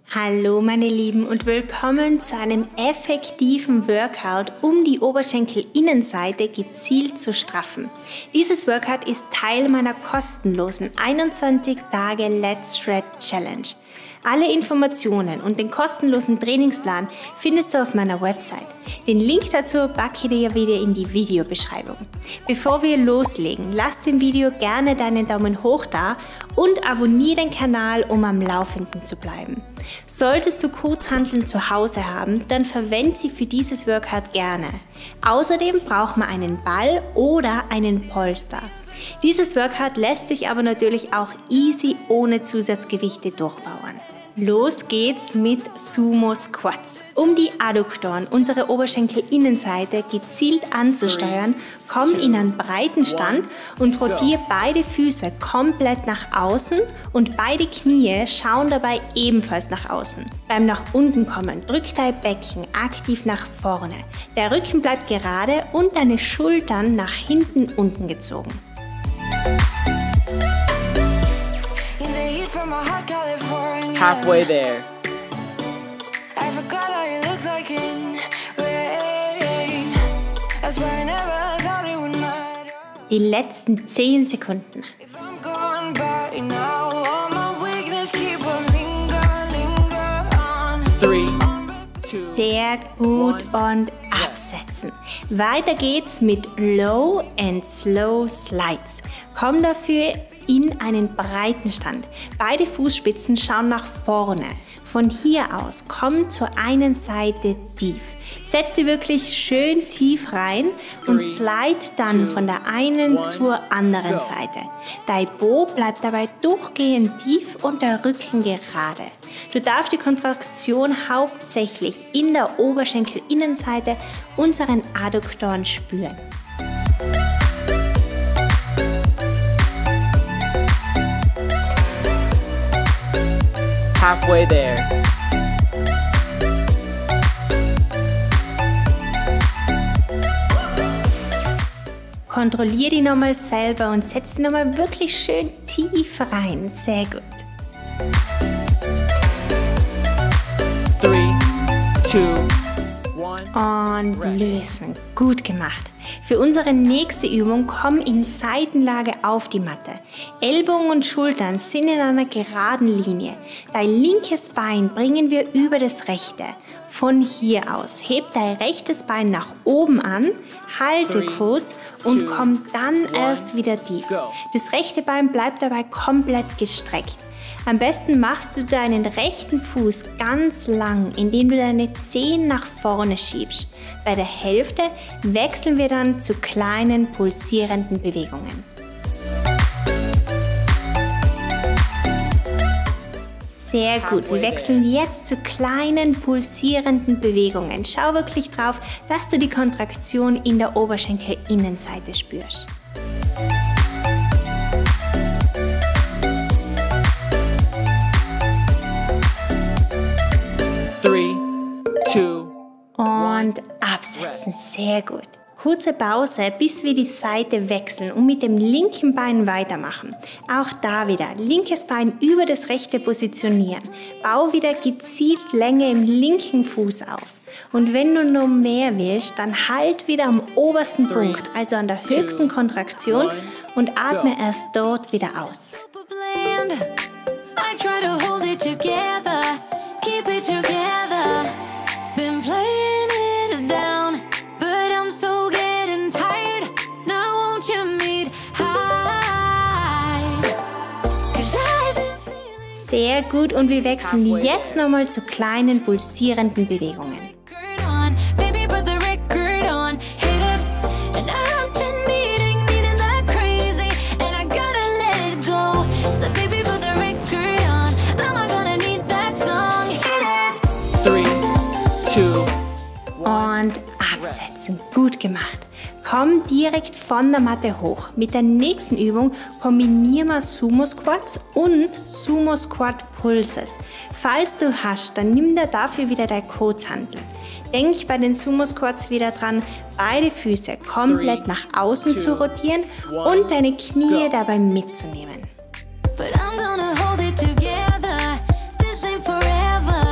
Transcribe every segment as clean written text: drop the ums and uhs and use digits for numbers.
Hallo meine Lieben und willkommen zu einem effektiven Workout, um die Oberschenkelinnenseite gezielt zu straffen. Dieses Workout ist Teil meiner kostenlosen 21 Tage Let's Shred Challenge. Alle Informationen und den kostenlosen Trainingsplan findest du auf meiner Website. Den Link dazu packe ich dir wieder in die Videobeschreibung. Bevor wir loslegen, lass dem Video gerne deinen Daumen hoch da und abonniere den Kanal, um am Laufenden zu bleiben. Solltest du Kurzhanteln zu Hause haben, dann verwende sie für dieses Workout gerne. Außerdem braucht man einen Ball oder einen Polster. Dieses Workout lässt sich aber natürlich auch easy ohne Zusatzgewichte durchbauen. Los geht's mit Sumo Squats. Um die Adduktoren, unsere Oberschenkelinnenseite, gezielt anzusteuern, komm in einen breiten Stand und rotiere beide Füße komplett nach außen und beide Knie schauen dabei ebenfalls nach außen. Beim nach unten kommen, drück dein Becken aktiv nach vorne. Der Rücken bleibt gerade und deine Schultern nach hinten unten gezogen. Halfway there. I forgot how you looked like in rain. I swear I never thought it would matter. Die letzten 10 Sekunden. If I'm gone by now, all my weakness keep on linger on. 3, 2, Sehr gut und absetzen. Weiter geht's mit Low and Slow Slides. Komm dafür in einen breiten Stand. Beide Fußspitzen schauen nach vorne. Von hier aus komm zur einen Seite tief. Setz dich wirklich schön tief rein und slide dann von der einen zur anderen Seite. Dein Po bleibt dabei durchgehend tief und der Rücken gerade. Du darfst die Kontraktion hauptsächlich in der Oberschenkelinnenseite, unseren Adduktoren, spüren. halfway there. Kontrollier die nochmal selber und setz die nochmal wirklich schön tief rein. Sehr gut. 3, 2, 1. Und lösen. Gut gemacht. Für unsere nächste Übung komm in Seitenlage auf die Matte. Ellbogen und Schultern sind in einer geraden Linie. Dein linkes Bein bringen wir über das rechte. Von hier aus heb dein rechtes Bein nach oben an, halte kurz und komm dann erst wieder tief. Das rechte Bein bleibt dabei komplett gestreckt. Am besten machst du deinen rechten Fuß ganz lang, indem du deine Zehen nach vorne schiebst. Bei der Hälfte wechseln wir dann zu kleinen pulsierenden Bewegungen. Sehr gut, wir wechseln jetzt zu kleinen pulsierenden Bewegungen. Schau wirklich drauf, dass du die Kontraktion in der Oberschenkelinnenseite spürst. 3, 2, und absetzen. Sehr gut. Kurze Pause, bis wir die Seite wechseln und mit dem linken Bein weitermachen. Auch da wieder linkes Bein über das rechte positionieren. Bau wieder gezielt Länge im linken Fuß auf. Und wenn du noch mehr willst, dann halt wieder am obersten Punkt, also an der höchsten Kontraktion, und atme erst dort wieder aus. I try to hold it together, keep it together. Been playing it down, but I'm so getting tired. Now won't you meet high? 'Cause I've been feeling Sehr gut und wir wechseln jetzt nochmal zu kleinen pulsierenden Bewegungen. record on. Baby, put the record on. Hit it. And I've been needing that crazy. And I gotta let it go. So baby, put the record on. I'm not gonna need that song. Hit it. 3, 2, Und absetzen. Gut gemacht. Komm direkt von der Matte hoch. Mit der nächsten Übung kombinieren wir Sumo Squats und Sumo Squat Pulses. Falls du hast, dann nimm dir dafür wieder dein Kurzhantel. Denk bei den Sumo Squats wieder dran, beide Füße komplett nach außen zu rotieren und deine Knie dabei mitzunehmen. But I'm gonna hold it together. This ain't forever.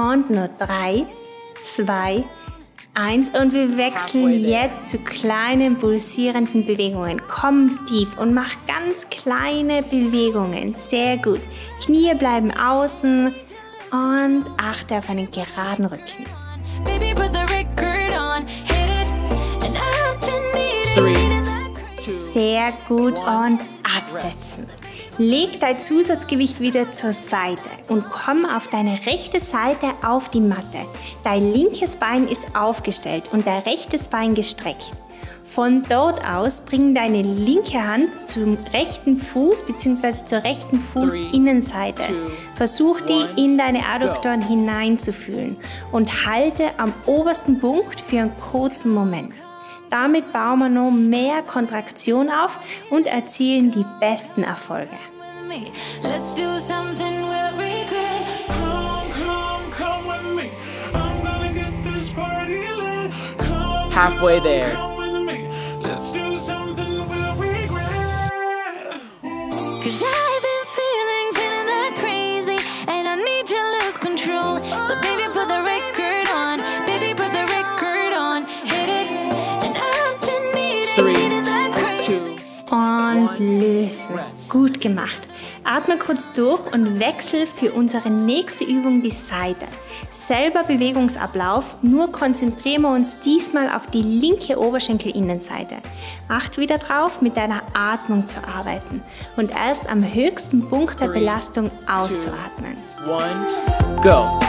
Und nur 3, 2, 1 und wir wechseln jetzt zu kleinen pulsierenden Bewegungen. Komm tief und mach ganz kleine Bewegungen. Sehr gut. Knie bleiben außen und achte auf einen geraden Rücken. Baby, put the record on, hit it, and I've been needing 3, 2, Sehr gut und absetzen. Leg dein Zusatzgewicht wieder zur Seite und komm auf deine rechte Seite auf die Matte. Dein linkes Bein ist aufgestellt und dein rechtes Bein gestreckt. Von dort aus bring deine linke Hand zum rechten Fuß bzw. zur rechten Fußinnenseite. Versuch die in deine Adduktoren hineinzufühlen und halte am obersten Punkt für einen kurzen Moment. Damit bauen wir noch mehr Kontraktion auf und erzielen die besten Erfolge. with me. Let's do something we'll regret. Come with me. I'm gonna get this party lit. Come halfway there. Come with me. Let's do something we'll regret. 'Cause I've been feeling that crazy, and I need to lose control. So baby, put the record on. Baby, put the record on. Hit it, and I've been needing that crazy. 2, Und lösen. Gut gemacht. Atme kurz durch und wechsel für unsere nächste Übung die Seite. Selber Bewegungsablauf, nur konzentrieren wir uns diesmal auf die linke Oberschenkelinnenseite. Acht wieder drauf, mit deiner Atmung zu arbeiten und erst am höchsten Punkt der Belastung auszuatmen. 1, go.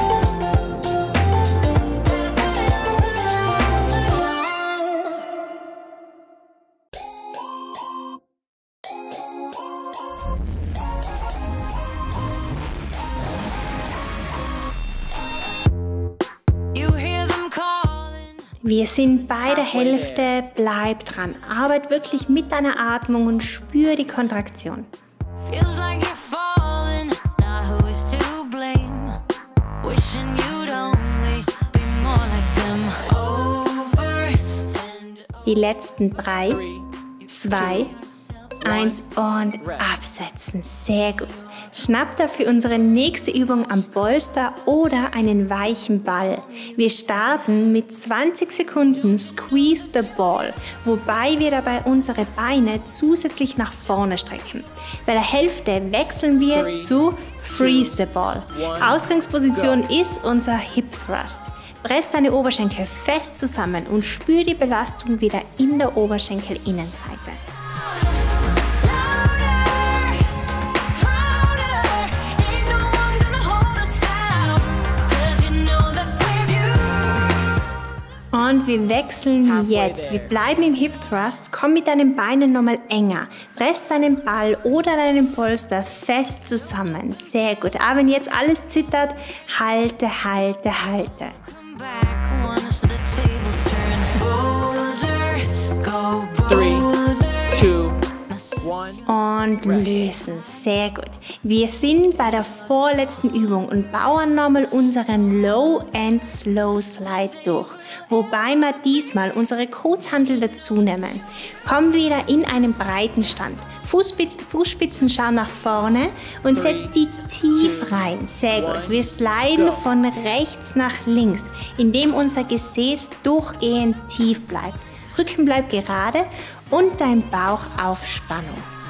You hear them calling. Wir sind bei der Hälfte, bleib dran. Arbeit wirklich mit deiner Atmung und spür die Kontraktion. Feels like you're falling. Now who is to blame? Wishing you'd only be more like them. Over and Die letzten 3, 3, 2, 1 und absetzen. Sehr gut. Schnapp dafür unsere nächste Übung am Polster oder einen weichen Ball. Wir starten mit 20 Sekunden Squeeze the Ball, wobei wir dabei unsere Beine zusätzlich nach vorne strecken. Bei der Hälfte wechseln wir zu Freeze the Ball. Ausgangsposition ist unser Hip Thrust. Press deine Oberschenkel fest zusammen und spür die Belastung wieder in der Oberschenkelinnenseite. Und wir wechseln jetzt. Wir bleiben im Hip Thrust. Komm mit deinen Beinen nochmal enger. Press deinen Ball oder deinen Polster fest zusammen. Sehr gut. Aber wenn jetzt alles zittert, halte, halte, halte. back once the tables turn. Bolder, go 3, bolder. 2, 1. Und lösen. Sehr gut. Wir sind bei der vorletzten Übung und bauen nochmal unseren Low and Slow Slide durch. Wobei wir diesmal unsere Kurzhantel dazu nehmen. Komm wieder in einen breiten Stand. Fußspitzen schauen nach vorne und setz die tief rein. Sehr gut. Wir sliden von rechts nach links, indem unser Gesäß durchgehend tief bleibt. Rücken bleibt gerade und dein Bauch auf Spannung.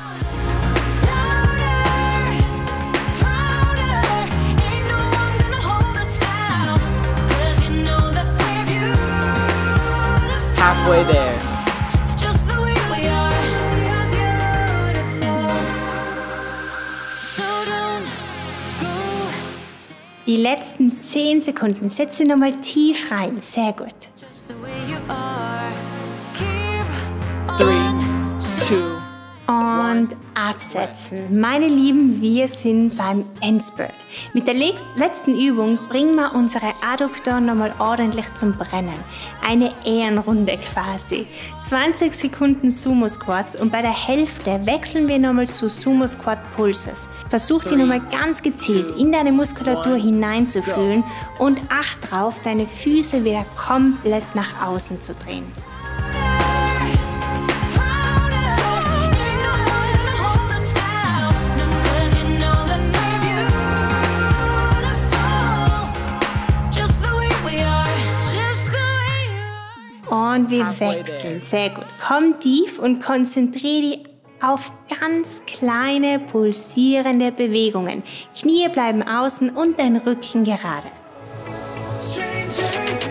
Halfway there. Just the way we are. Beautiful. So don't go. Die letzten 10 Sekunden. Setz sie nochmal tief rein. Sehr gut. Just the way you are. Keep 3, on. 2, Und absetzen. Meine Lieben, wir sind beim Endspurt. Mit der letzten Übung bringen wir unsere Adduktoren nochmal ordentlich zum Brennen. Eine Ehrenrunde quasi. 20 Sekunden Sumo Squats und bei der Hälfte wechseln wir nochmal zu Sumo Squat Pulses. Versuch die nochmal ganz gezielt in deine Muskulatur hineinzufühlen und acht drauf, deine Füße wieder komplett nach außen zu drehen. Und wir Halfway wechseln. there. Sehr gut. Komm tief und konzentriere dich auf ganz kleine, pulsierende Bewegungen. Knie bleiben außen und dein Rücken gerade. Strangers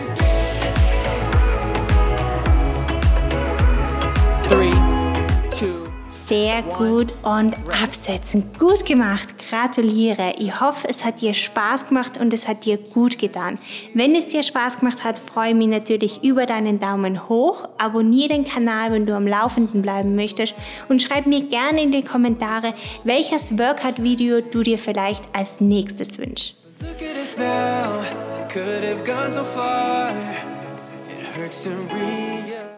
3, 2, Sehr gut und absetzen. Gut gemacht. Gratuliere. Ich hoffe, es hat dir Spaß gemacht und es hat dir gut getan. Wenn es dir Spaß gemacht hat, freue ich mich natürlich über deinen Daumen hoch. Abonniere den Kanal, wenn du am Laufenden bleiben möchtest und schreib mir gerne in die Kommentare, welches Workout-Video du dir vielleicht als nächstes wünschst. Look at us now, could have gone so far. It hurts to breathe.